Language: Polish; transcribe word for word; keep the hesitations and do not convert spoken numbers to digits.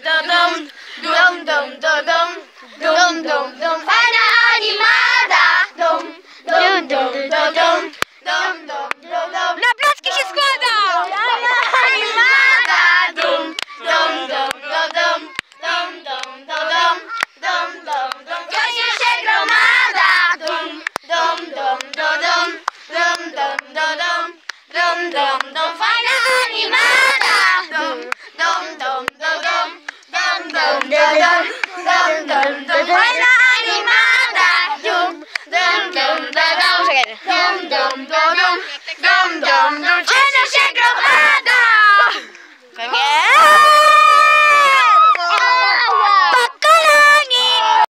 dum, dum, dum, dum, dum, dum, dum, fajna animada, dum, dum, dum, dum, dum, dum, dum, dum, dum. Na placki się składa! Fajna animada, dum, dum, dum, dum, dum, dum, dum, dum, dum, dum, dum, wiośnie się gromada, dum, dum, dum, dum, dum, dum, dum, dum, dum, dum, dum, fajna animada, dum, dum, dum, dum, dum, dum, dum, dum, dum, dum, dum, fajna animada, dum, dum, dum, dum, dum, dum, dum, dum, dum, dum, dum, dum,